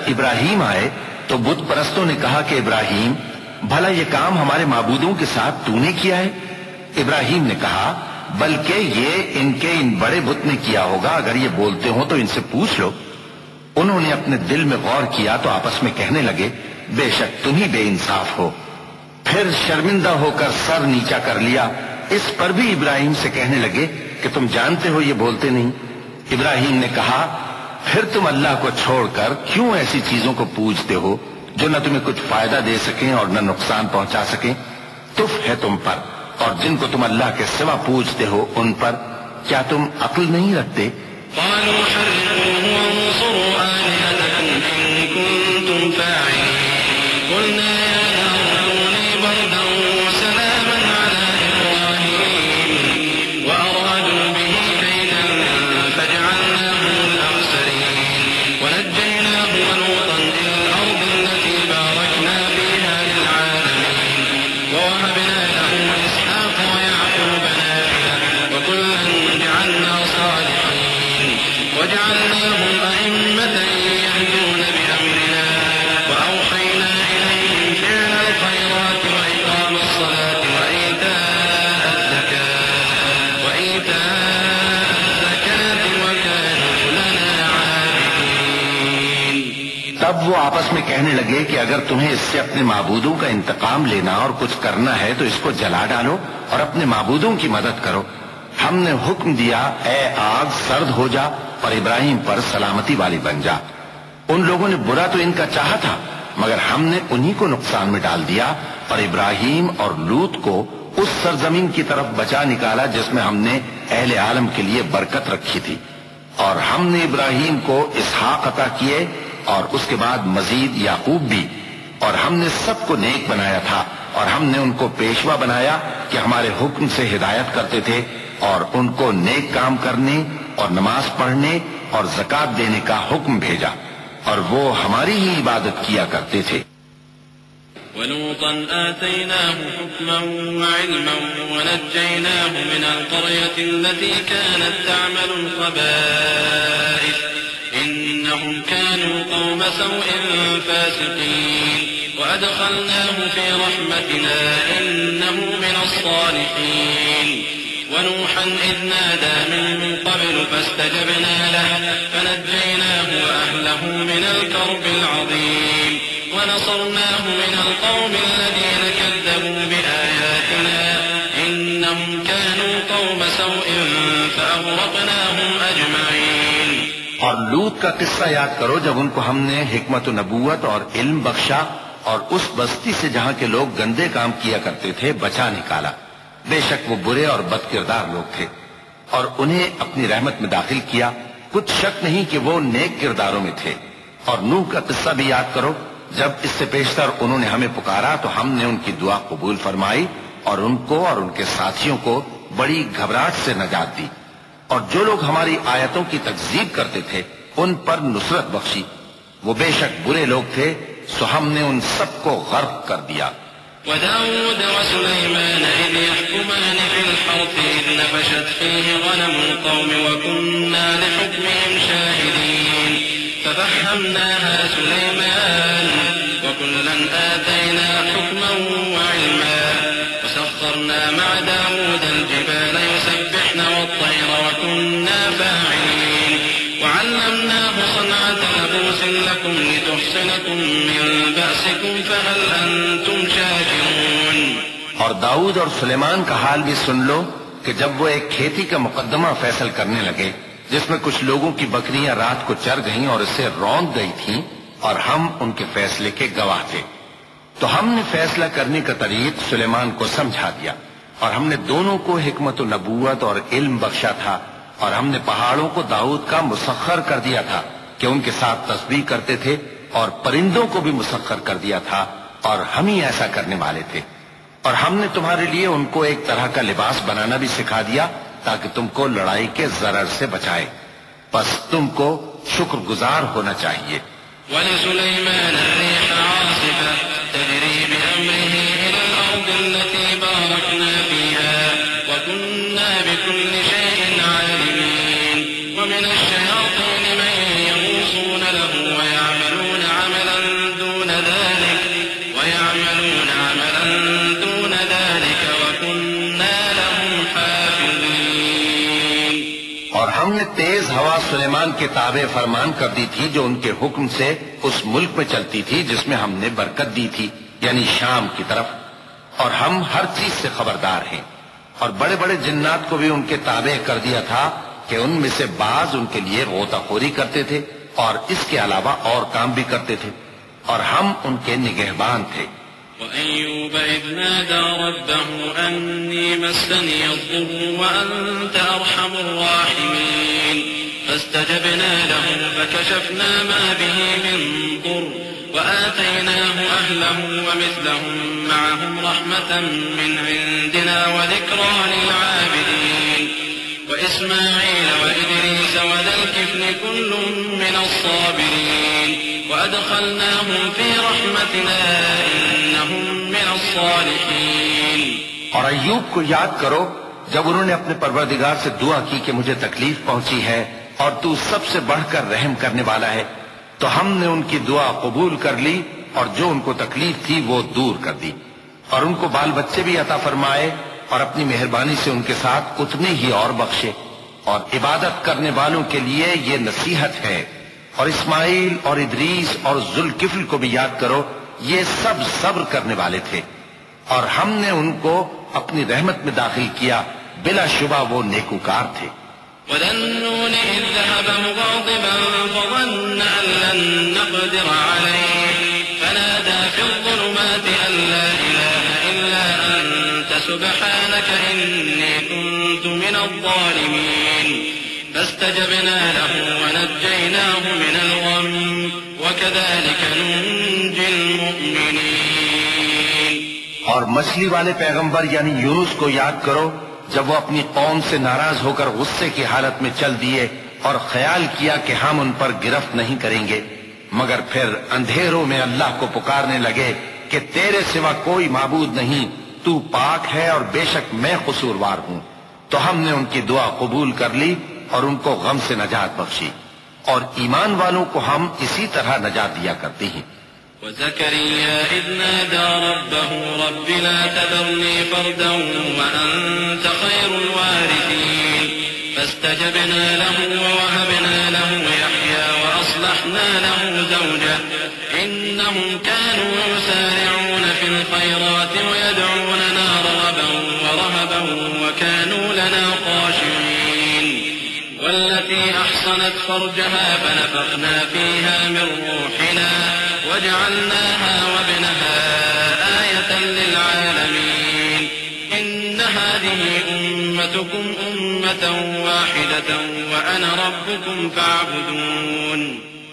ابراہیم آئے تو بت پرستوں نے کہا کہ ابراہیم، بھلا یہ کام ہمارے معبودوں کے ساتھ تو نے کیا ہے؟ ابراہیم نے کہا بلکہ یہ ان بڑے بت نے کیا ہوگا، اگر یہ بولتے ہو تو ان سے پوچھ لو۔ انہوں نے اپنے دل میں غور کیا تو آپس میں کہنے لگے بے شک تم ہی بے انصاف ہو۔ پھر شرمندہ ہو کر سر نیچا کر لیا۔ اس پر بھی ابراہیم سے کہنے لگے کہ تم جانتے ہو یہ بولتے نہیں۔ ابراہیم نے کہا پھر تم اللہ کو چھوڑ کر کیوں ایسی چیزوں کو پوجتے ہو جو نہ تمہیں کچھ فائدہ دے سکیں اور نہ نقصان پہنچا سکیں؟ تف ہے تم پر اور جن کو تم اللہ کے سوا پوجتے ہو ان پر، کیا تم عقل نہیں رکھتے؟ قالوا حرقوه وانصروا آلهتكم إن كنتم فاعلين قلنا يا نار كوني بردا وسلاما على إبراهيم وأرادوا به كيدا فجعلناهم الأخسرين ونجيناه ولوطا إلى الأرض التي باركنا فيها للعالمين ووهبنا له إسحاق ويعقوب نافلة وكلا جعلنا صالحين وجعلناهم أئمة يهدون بأمرنا وأوحينا إليهم فعل الخيرات وإقام الصلاة وإيتاء الزكاة وكانوا لنا عابدين۔ تب وہ آپس میں کہنے لگے کہ اگر تمہیں اس سے اپنے معبودوں کا انتقام لینا اور کچھ کرنا ہے تو اس کو جلا ڈالو اور اپنے معبودوں کی مدد کرو۔ ہم نے حکم دیا اے آگ سرد ہو جا اور ابراہیم پر سلامتی والی بن جا۔ ان لوگوں نے برا تو ان کا چاہا تھا مگر ہم نے انہی کو نقصان میں ڈال دیا اور ابراہیم اور لوط کو اس سرزمین کی طرف بچا نکالا جس میں ہم نے اہل عالم کے لیے برکت رکھی تھی۔ اور ہم نے ابراہیم کو اسحاق عطا کیے اور اس کے بعد مزید یعقوب بھی، اور ہم نے سب کو نیک بنایا تھا اور ہم نے ان کو پیشوا بنایا کہ ہمارے حکم سے ہدایت کرتے تھے اور ان کو نیک کام کرنے اور نماز پڑھنے اور زکات دینے کا حکم بھیجا اور وہ ہماری ہی عبادت کیا کرتے تھے۔ ولوطا آتيناه حكما وعلما ونجيناه من القرية التي كانت تعمل الخبائث إنهم كانوا قوم سوء فاسقين وأدخلناه في رحمتنا إنه من الصالحين ونوحا إذ نادى من قبل فاستجبنا له فنجيناه وأهله من الكرب العظيم ونصرناه من القوم الذين كذبوا بآياتنا إنهم كانوا قوم سوء فأغرقناهم أجمعين۔ اور لوط کا قصہ یاد کرو جب ان کو ہم نے حکمت و نبوت اور علم بخشا اور اس بستی سے جہاں کے لوگ گندے کام کیا کرتے تھے بچا نکالا۔ بے شک وہ برے اور بد کردار لوگ تھے اور انہیں اپنی رحمت میں داخل کیا، کچھ شک نہیں کہ وہ نیک کرداروں میں تھے۔ اور نوح کا قصہ بھی یاد کرو جب اس سے پیشتر انہوں نے ہمیں پکارا تو ہم نے ان کی دعا قبول فرمائی اور ان کو اور ان کے ساتھیوں کو بڑی گھبراہٹ سے نجات دی، اور جو لوگ ہماری آیتوں کی تکذیب کرتے تھے ان پر نصرت بخشی۔ وہ بے شک برے لوگ تھے سو ہم نے ان سب کو غرق کر دیا۔ وداود وسليمان إذ يحكمان في الحرث إذ نفشت فيه غنم القوم وكنا لحكمهم شاهدين ففهمناها سليمان وكلا آتينا حكما وعلما وسخرنا مع داود الجبال يسبحن والطير وكنا فاعلين وعلمناه صنعة لبوس لكم لتحصنكم من بأسكم فهل أنتم شاكرون۔ اور داؤد اور سلیمان کا حال بھی سن لو کہ جب وہ ایک کھیتی کا مقدمہ فیصل کرنے لگے جس میں کچھ لوگوں کی بکریاں رات کو چر گئیں اور اسے روند گئی تھیں اور ہم ان کے فیصلے کے گواہ تھے، تو ہم نے فیصلہ کرنے کا طریق سلیمان کو سمجھا دیا اور ہم نے دونوں کو حکمت و نبوت اور علم بخشا تھا، اور ہم نے پہاڑوں کو داؤد کا مسخر کر دیا تھا کہ ان کے ساتھ تسبیح کرتے تھے، اور پرندوں کو بھی مسخر کر دیا تھا اور ہم ہی ایسا کرنے والے تھے۔ اور ہم نے تمہارے لیے ان کو ایک طرح کا لباس بنانا بھی سکھا دیا تاکہ تم کو لڑائی کے ضرر سے بچائے، پس تم کو شکر گزار ہونا چاہیے۔ وَلِسُلَيْمَانَ الرِّيحَ عَاصِفَةً تَجْرِي بِأَمْرِهِ إِلَى الْأَرْضِ الَّتِي بَارَكْنَا فِيهَا وَكُنَّا بِكُلِّ شَيْءٍ عَالِمِينَ وَمِنَ الشَّيَاطِينِ مَن يَغُوصُونَ لَهُ وَيَعْمَلُونَ تیز ہوا سلیمان کے تابع فرمان کر دی تھی جو ان کے حکم سے اس ملک میں چلتی تھی جس میں ہم نے برکت دی تھی، یعنی شام کی طرف، اور ہم ہر چیز سے خبردار ہیں۔ اور بڑے بڑے جنات کو بھی ان کے تابع کر دیا تھا کہ ان میں سے بعض ان کے لیے غوطہ خوری کرتے تھے اور اس کے علاوہ اور کام بھی کرتے تھے، اور ہم ان کے نگہبان تھے۔ وأيوب إذ نادى ربه أني مسني الضر وأنت أرحم الراحمين فاستجبنا له فكشفنا ما به من ضر وآتيناه أهله ومثلهم معهم رحمة من عندنا وذكرى للعابدين وإسماعيل وإدريس وذا الكفل كل من الصابرين وأدخلناهم في رحمتنا إنهم من الصالحين۔ اور ایوب کو یاد کرو جب انہوں نے اپنے پروردگار سے دعا کی کہ مجھے تکلیف پہنچی ہے اور تو سب سے بڑھ کر رحم کرنے والا ہے، تو ہم نے ان کی دعا قبول کر لی اور جو ان کو تکلیف تھی وہ دور کر دی، اور ان کو بال بچے بھی عطا فرمائے اور اپنی مہربانی سے ان کے ساتھ اتنے ہی اور بخشے۔ اور عبادت کرنے والوں کے لیے یہ نصیحت ہے۔ اور اسماعیل اور ادریس اور ذوالکفل کو بھی یاد کرو، یہ سب صبر کرنے والے تھے، اور ہم نے ان کو اپنی رحمت میں داخل کیا، بلا شبہ وہ نیکوکار تھے۔ وَذَا النُّونِ إِذ ذَّهَبَ مُغَاضِبًا فَظَنَّ أَن لَّن نَّقْدِرَ عَلَيْهِ فَنَادَىٰ فِي الظُّلُمَاتِ أَن لَّا إِلَٰهَ إِلَّا أَنتَ سُبْحَانَكَ إِنِّي كُنتُ مِنَ الظَّالِمِينَ فاستجبنا له ونجيناه من الغم وكذلك ننجي المؤمنين۔ اور مچھلی والے پیغمبر یعنی یونس کو یاد کرو جب وہ اپنی قوم سے ناراض ہو کر غصے کی حالت میں چل دیے اور خیال کیا کہ ہم ان پر گرفت نہیں کریں گے، مگر پھر اندھیروں میں اللہ کو پکارنے لگے کہ تیرے سوا کوئی معبود نہیں، تو پاک ہے اور بے شک میں قصوروار ہوں، تو ہم نے ان کی دعا قبول کر لی اور ان کو غم سے نجات بخشی، اور ایمان والوں کو ہم اسی طرح نجات دیا کرتے ہیں۔ وزكريا إذ نادى ربه رب لا تذرني فردا وأنت خير الوارثين فاستجبنا له ووهبنا له يحيى وأصلحنا له زوجه إنهم كانوا يسارعون في الخيرات ويدعوننا رغبا ورهبا وكانوا لنا خاشعين والتي أحصنت فرجها فنفخنا فيها من روحنا وجعلناها وابنها آية للعالمين إن هذه أمتكم أمة واحدة وأنا ربكم فاعبدون۔